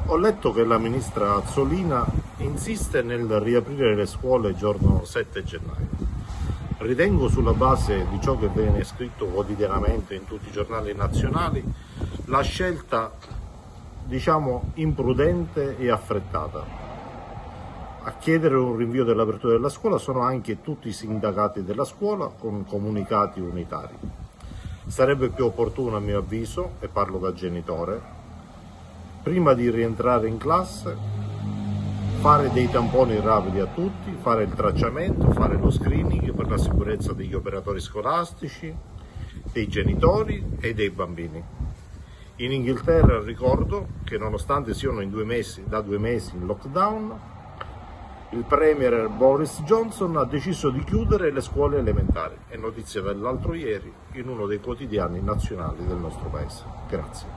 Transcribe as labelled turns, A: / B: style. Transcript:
A: Ho letto che la ministra Azzolina insiste nel riaprire le scuole il giorno 7 gennaio. Ritengo, sulla base di ciò che viene scritto quotidianamente in tutti i giornali nazionali, la scelta, imprudente e affrettata. A chiedere un rinvio dell'apertura della scuola sono anche tutti i sindacati della scuola con comunicati unitari. Sarebbe più opportuno, a mio avviso, e parlo da genitore, prima di rientrare in classe, fare dei tamponi rapidi a tutti, fare il tracciamento, fare lo screening per la sicurezza degli operatori scolastici, dei genitori e dei bambini. In Inghilterra ricordo che, nonostante siano da 2 mesi in lockdown, il premier Boris Johnson ha deciso di chiudere le scuole elementari. È notizia dell'altro ieri in uno dei quotidiani nazionali del nostro paese. Grazie.